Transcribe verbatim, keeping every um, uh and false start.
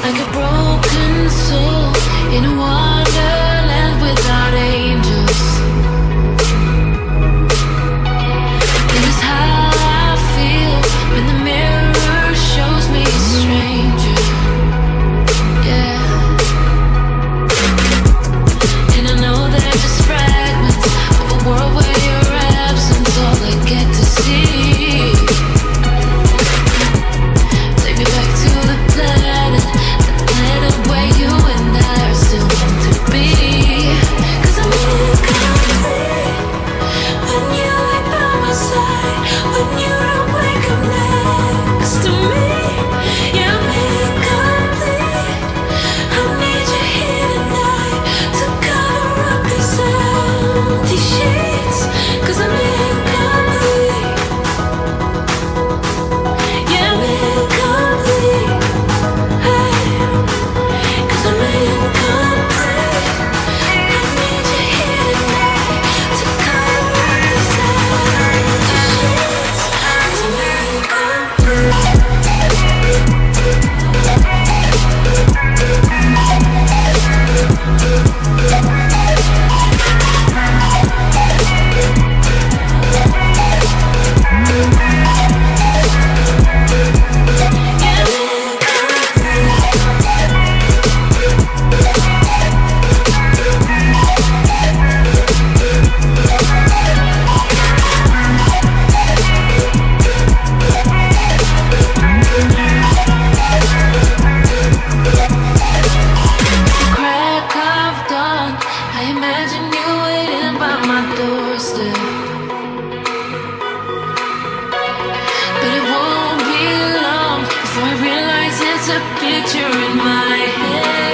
like a broken soul in a wonderland without angels. This is how I feel when the mirror shows me a stranger. Yeah. And I know they're just fragments of a world where your absence all I get to see. Take me back to the planet, the planet where you and I are still meant to be. 'Cause I'm incomplete when you ain't by my side, when you don't wake up next to me. Yeah, I'm incomplete. I need you here tonight to cover up these empty sheets. 'Cause I'm incomplete. Yeah, I'm incomplete. Hey, 'cause I'm incomplete. I need you here tonight to cover up these empty sheets. 'Cause I'm incomplete. Crack of dawn, I imagine you waiting by my doorstep. But it won't be long before I realize it's a picture in my head.